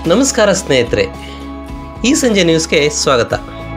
ನಮಸ್ಕಾರ ಸ್ನೇಹಿತರೆ, ಈ ಸಂಜೆ ನ್ಯೂಸ್ಗೆ ಸ್ವಾಗತ.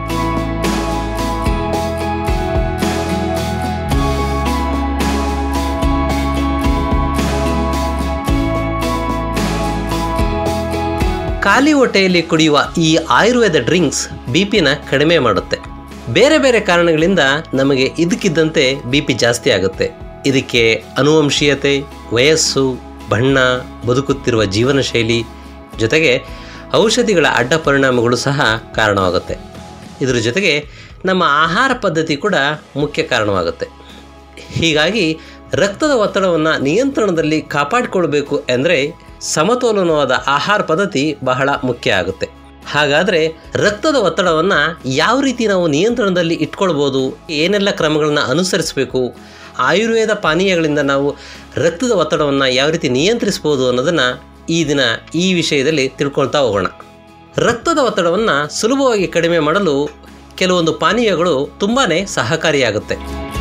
ಖಾಲಿ ಹೊಟ್ಟೆಯಲ್ಲಿ ಕುಡಿಯುವ ಈ ಆಯುರ್ವೇದ ಡ್ರಿಂಕ್ಸ್ ಬಿಪಿನ ಕಡಿಮೆ ಮಾಡುತ್ತೆ. ಬೇರೆ ಬೇರೆ ಕಾರಣಗಳಿಂದ ನಮಗೆ ಇದಕ್ಕಿದ್ದಂತೆ ಬಿಪಿ ಜಾಸ್ತಿ ಆಗುತ್ತೆ. ಇದಕ್ಕೆ ಅನುವಂಶೀಯತೆ, ವಯಸ್ಸು, ಬಣ್ಣ, ಬದುಕುತ್ತಿರುವ ಜೀವನ ಶೈಲಿ ಜೊತೆಗೆ ಔಷಧಿಗಳ ಅಡ್ಡ ಪರಿಣಾಮಗಳು ಸಹ ಕಾರಣವಾಗುತ್ತೆ. ಇದರ ಜೊತೆಗೆ ನಮ್ಮ ಆಹಾರ ಪದ್ಧತಿ ಕೂಡ ಮುಖ್ಯ ಕಾರಣವಾಗುತ್ತೆ. ಹೀಗಾಗಿ ರಕ್ತದ ಒತ್ತಡವನ್ನು ನಿಯಂತ್ರಣದಲ್ಲಿ ಕಾಪಾಡಿಕೊಳ್ಬೇಕು ಅಂದರೆ ಸಮತೋಲನವಾದ ಆಹಾರ ಪದ್ಧತಿ ಬಹಳ ಮುಖ್ಯ ಆಗುತ್ತೆ. ಹಾಗಾದರೆ ರಕ್ತದ ಒತ್ತಡವನ್ನು ಯಾವ ರೀತಿ ನಾವು ನಿಯಂತ್ರಣದಲ್ಲಿ ಇಟ್ಕೊಳ್ಬೋದು, ಏನೆಲ್ಲ ಕ್ರಮಗಳನ್ನು ಅನುಸರಿಸಬೇಕು, ಆಯುರ್ವೇದ ಪಾನೀಯಗಳಿಂದ ನಾವು ರಕ್ತದ ಒತ್ತಡವನ್ನು ಯಾವ ರೀತಿ ನಿಯಂತ್ರಿಸ್ಬೋದು ಅನ್ನೋದನ್ನು ಈ ದಿನ ಈ ವಿಷಯದಲ್ಲಿ ತಿಳ್ಕೊಳ್ತಾ ಹೋಗೋಣ. ರಕ್ತದ ಒತ್ತಡವನ್ನು ಸುಲಭವಾಗಿ ಕಡಿಮೆ ಮಾಡಲು ಕೆಲವೊಂದು ಪಾನೀಯಗಳು ತುಂಬಾ ಸಹಕಾರಿಯಾಗುತ್ತೆ.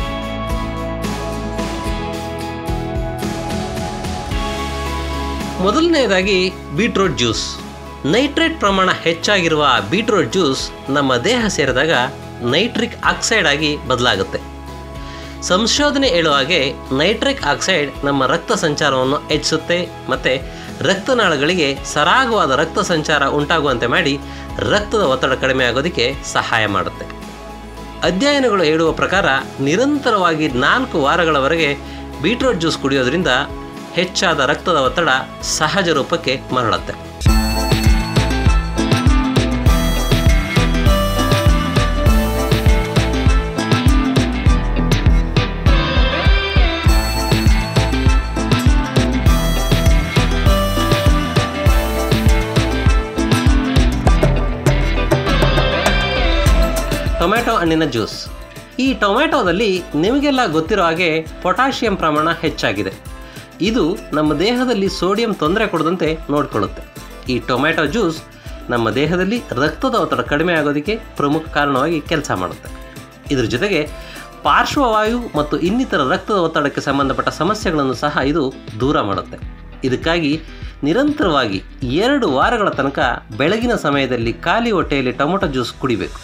ಮೊದಲನೆಯದಾಗಿ ಬೀಟ್ರೂಟ್ ಜ್ಯೂಸ್. ನೈಟ್ರೇಟ್ ಪ್ರಮಾಣ ಹೆಚ್ಚಾಗಿರುವ ಬೀಟ್ರೂಟ್ ಜ್ಯೂಸ್ ನಮ್ಮ ದೇಹ ಸೇರಿದಾಗ ನೈಟ್ರಿಕ್ ಆಕ್ಸೈಡ್ ಆಗಿ ಬದಲಾಗುತ್ತೆ. ಸಂಶೋಧನೆ ಹೇಳುವ ಹಾಗೆ ನೈಟ್ರಿಕ್ ಆಕ್ಸೈಡ್ ನಮ್ಮ ರಕ್ತ ಸಂಚಾರವನ್ನು ಹೆಚ್ಚಿಸುತ್ತೆ ಮತ್ತು ರಕ್ತನಾಳಗಳಿಗೆ ಸರಾಗವಾದ ರಕ್ತ ಸಂಚಾರ ಉಂಟಾಗುವಂತೆ ಮಾಡಿ ರಕ್ತದ ಒತ್ತಡ ಕಡಿಮೆ ಆಗೋದಕ್ಕೆ ಸಹಾಯ ಮಾಡುತ್ತೆ. ಅಧ್ಯಯನಗಳು ಹೇಳುವ ಪ್ರಕಾರ ನಿರಂತರವಾಗಿ 4 ವಾರಗಳವರೆಗೆ ಬೀಟ್ರೂಟ್ ಜ್ಯೂಸ್ ಕುಡಿಯೋದ್ರಿಂದ ಹೆಚ್ಚಾದ ರಕ್ತದ ಒತ್ತಡ ಸಹಜ ರೂಪಕ್ಕೆ ಮರಳುತ್ತೆ. ಟೊಮ್ಯಾಟೊ ಹಣ್ಣಿನ ಜ್ಯೂಸ್. ಈ ಟೊಮ್ಯಾಟೊದಲ್ಲಿ ನಿಮಗೆಲ್ಲ ಗೊತ್ತಿರೋ ಹಾಗೆ ಪೊಟ್ಯಾಷಿಯಂ ಪ್ರಮಾಣ ಹೆಚ್ಚಾಗಿದೆ. ಇದು ನಮ್ಮ ದೇಹದಲ್ಲಿ ಸೋಡಿಯಂ ತೊಂದರೆ ಕೊಡದಂತೆ ನೋಡಿಕೊಳ್ಳುತ್ತೆ. ಈ ಟೊಮ್ಯಾಟೊ ಜ್ಯೂಸ್ ನಮ್ಮ ದೇಹದಲ್ಲಿ ರಕ್ತದ ಒತ್ತಡ ಕಡಿಮೆ ಆಗೋದಕ್ಕೆ ಪ್ರಮುಖ ಕಾರಣವಾಗಿ ಕೆಲಸ ಮಾಡುತ್ತೆ. ಇದರ ಜೊತೆಗೆ ಪಾರ್ಶ್ವವಾಯು ಮತ್ತು ಇನ್ನಿತರ ರಕ್ತದ ಒತ್ತಡಕ್ಕೆ ಸಂಬಂಧಪಟ್ಟ ಸಮಸ್ಯೆಗಳನ್ನು ಸಹ ಇದು ದೂರ ಮಾಡುತ್ತೆ. ಇದಕ್ಕಾಗಿ ನಿರಂತರವಾಗಿ 2 ವಾರಗಳ ತನಕ ಬೆಳಗಿನ ಸಮಯದಲ್ಲಿ ಖಾಲಿ ಹೊಟ್ಟೆಯಲ್ಲಿ ಟೊಮೆಟೊ ಜ್ಯೂಸ್ ಕುಡಿಬೇಕು.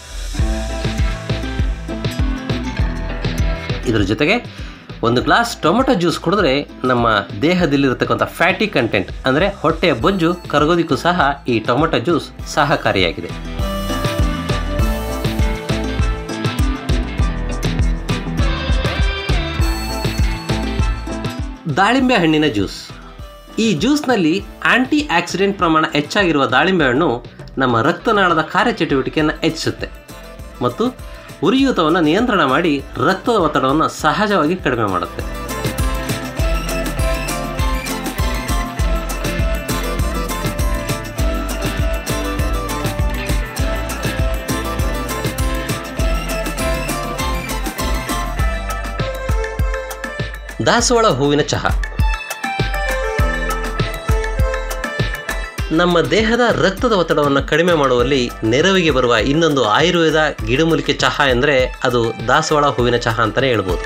ಇದರ ಜೊತೆಗೆ 1 ಗ್ಲಾಸ್ ಟೊಮೆಟೊ ಜ್ಯೂಸ್ ಕುಡಿದ್ರೆ ನಮ್ಮ ದೇಹದಲ್ಲಿರತಕ್ಕಂಥ ಫ್ಯಾಟಿ ಕಂಟೆಂಟ್ ಅಂದರೆ ಹೊಟ್ಟೆಯ ಬೊಜ್ಜು ಕರಗೋದಕ್ಕೂ ಸಹ ಈ ಟೊಮೆಟೊ ಜ್ಯೂಸ್ ಸಹಕಾರಿಯಾಗಿದೆ. ದಾಳಿಂಬೆ ಹಣ್ಣಿನ ಜ್ಯೂಸ್. ಈ ಜ್ಯೂಸ್ನಲ್ಲಿ ಆಂಟಿ ಆಕ್ಸಿಡೆಂಟ್ ಪ್ರಮಾಣ ಹೆಚ್ಚಾಗಿರುವ ದಾಳಿಂಬೆ ಹಣ್ಣು ನಮ್ಮ ರಕ್ತನಾಳದ ಕಾರ್ಯಚಟುವಟಿಕೆಯನ್ನು ಹೆಚ್ಚಿಸುತ್ತೆ ಮತ್ತು ಉರಿಯೂತವನ್ನು ನಿಯಂತ್ರಣ ಮಾಡಿ ರಕ್ತದ ಒತ್ತಡವನ್ನು ಸಹಜವಾಗಿ ಕಡಿಮೆ ಮಾಡುತ್ತೆ. ದಾಸವಾಳ ಹೂವಿನ ಚಹಾ. ನಮ್ಮ ದೇಹದ ರಕ್ತದ ಒತ್ತಡವನ್ನು ಕಡಿಮೆ ಮಾಡುವಲ್ಲಿ ನೆರವಿಗೆ ಬರುವ ಇನ್ನೊಂದು ಆಯುರ್ವೇದ ಗಿಡಮೂಲಿಕೆ ಚಹಾ ಎಂದರೆ ಅದು ದಾಸವಾಳ ಹೂವಿನ ಚಹಾ ಅಂತಲೇ ಹೇಳ್ಬೋದು.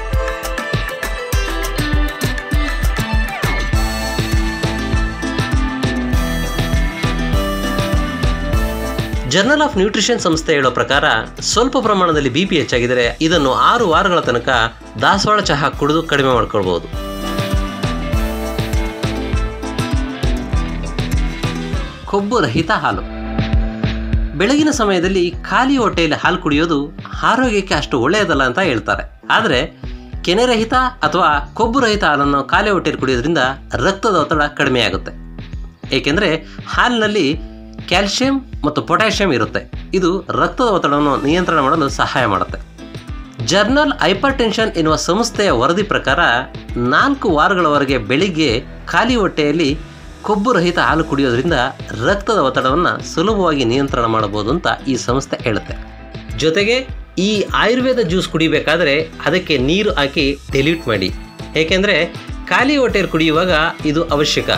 ಜರ್ನಲ್ ಆಫ್ ನ್ಯೂಟ್ರಿಷನ್ ಸಂಸ್ಥೆ ಹೇಳೋ ಪ್ರಕಾರ ಸ್ವಲ್ಪ ಪ್ರಮಾಣದಲ್ಲಿ ಬಿಪಿ ಹೆಚ್ಚಾಗಿದ್ದರೆ ಇದನ್ನು 6 ವಾರಗಳ ತನಕ ದಾಸವಾಳ ಚಹಾ ಕುಡಿದು ಕಡಿಮೆ ಮಾಡ್ಕೊಳ್ಬೋದು. ಕೊಬ್ಬು ರಹಿತ ಹಾಲು. ಬೆಳಗಿನ ಸಮಯದಲ್ಲಿ ಖಾಲಿ ಹೊಟ್ಟೆಯಲ್ಲಿ ಹಾಲು ಕುಡಿಯೋದು ಆರೋಗ್ಯಕ್ಕೆ ಅಷ್ಟು ಒಳ್ಳೆಯದಲ್ಲ ಅಂತ ಹೇಳ್ತಾರೆ. ಆದರೆ ಕೆನೆರಹಿತ ಅಥವಾ ಕೊಬ್ಬು ರಹಿತ ಹಾಲನ್ನು ಖಾಲಿ ಹೊಟ್ಟೆಯಲ್ಲಿ ಕುಡಿಯೋದ್ರಿಂದ ರಕ್ತದ ಒತ್ತಡ ಕಡಿಮೆಯಾಗುತ್ತೆ. ಏಕೆಂದರೆ ಹಾಲಿನಲ್ಲಿ ಕ್ಯಾಲ್ಸಿಯಂ ಮತ್ತು ಪೊಟ್ಯಾಷಿಯಂ ಇರುತ್ತೆ. ಇದು ರಕ್ತದ ಒತ್ತಡವನ್ನು ನಿಯಂತ್ರಣ ಮಾಡಲು ಸಹಾಯ ಮಾಡುತ್ತೆ. ಜರ್ನಲ್ ಹೈಪರ್ ಟೆನ್ಷನ್ ಎನ್ನುವ ಸಂಸ್ಥೆಯ ವರದಿ ಪ್ರಕಾರ 4 ವಾರಗಳವರೆಗೆ ಬೆಳಿಗ್ಗೆ ಖಾಲಿ ಹೊಟ್ಟೆಯಲ್ಲಿ ಕೊಬ್ಬು ರಹಿತ ಹಾಲು ಕುಡಿಯೋದ್ರಿಂದ ರಕ್ತದ ಒತ್ತಡವನ್ನು ಸುಲಭವಾಗಿ ನಿಯಂತ್ರಣ ಮಾಡಬಹುದು ಅಂತ ಈ ಸಂಸ್ಥೆ ಹೇಳುತ್ತೆ. ಜೊತೆಗೆ ಈ ಆಯುರ್ವೇದ ಜ್ಯೂಸ್ ಕುಡಿಬೇಕಾದ್ರೆ ಅದಕ್ಕೆ ನೀರು ಹಾಕಿ ಡಿಲ್ಯೂಟ್ ಮಾಡಿ. ಏಕೆಂದರೆ ಖಾಲಿ ಹೊಟ್ಟೆಯಲ್ಲಿ ಕುಡಿಯುವಾಗ ಇದು ಅವಶ್ಯಕ.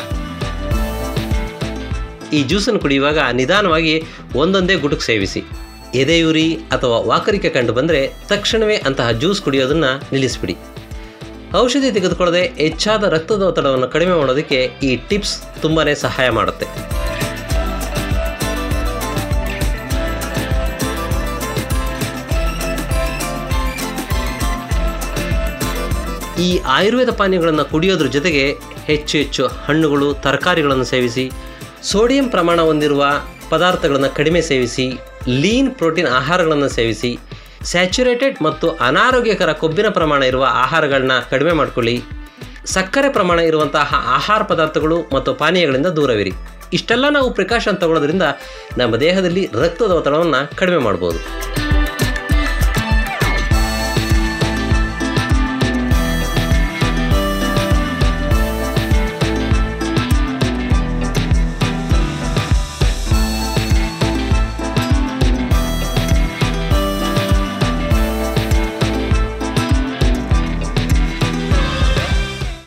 ಈ ಜ್ಯೂಸನ್ನು ಕುಡಿಯುವಾಗ ನಿಧಾನವಾಗಿ ಒಂದೊಂದೇ ಗುಟುಕು ಸೇವಿಸಿ. ಎದೆಯುರಿ ಅಥವಾ ವಾಕರಿಕೆ ಕಂಡು ಬಂದರೆ ತಕ್ಷಣವೇ ಅಂತಹ ಜ್ಯೂಸ್ ಕುಡಿಯೋದನ್ನು ನಿಲ್ಲಿಸಿಬಿಡಿ. ಔಷಧಿ ತೆಗೆದುಕೊಳ್ಳದೆ ಹೆಚ್ಚಾದ ರಕ್ತದ ಒತ್ತಡವನ್ನು ಕಡಿಮೆ ಮಾಡೋದಕ್ಕೆ ಈ ಟಿಪ್ಸ್ ತುಂಬಾ ಸಹಾಯ ಮಾಡುತ್ತೆ. ಈ ಆಯುರ್ವೇದ ಪಾನೀಯಗಳನ್ನು ಕುಡಿಯೋದ್ರ ಜೊತೆಗೆ ಹೆಚ್ಚು ಹೆಚ್ಚು ಹಣ್ಣುಗಳು ತರಕಾರಿಗಳನ್ನು ಸೇವಿಸಿ, ಸೋಡಿಯಂ ಪ್ರಮಾಣ ಹೊಂದಿರುವ ಪದಾರ್ಥಗಳನ್ನು ಕಡಿಮೆ ಸೇವಿಸಿ, ಲೀನ್ ಪ್ರೋಟೀನ್ ಆಹಾರಗಳನ್ನು ಸೇವಿಸಿ, ಸ್ಯಾಚುರೇಟೆಡ್ ಮತ್ತು ಅನಾರೋಗ್ಯಕರ ಕೊಬ್ಬಿನ ಪ್ರಮಾಣ ಇರುವ ಆಹಾರಗಳನ್ನ ಕಡಿಮೆ ಮಾಡಿಕೊಳ್ಳಿ, ಸಕ್ಕರೆ ಪ್ರಮಾಣ ಇರುವಂತಹ ಆಹಾರ ಪದಾರ್ಥಗಳು ಮತ್ತು ಪಾನೀಯಗಳಿಂದ ದೂರವಿರಿ. ಇಷ್ಟೆಲ್ಲ ನಾವು ಪ್ರಿಕಾಷನ್ ತಗೊಳ್ಳೋದ್ರಿಂದ ನಮ್ಮ ದೇಹದಲ್ಲಿ ರಕ್ತದ ಒತ್ತಡವನ್ನು ಕಡಿಮೆ ಮಾಡ್ಬೋದು.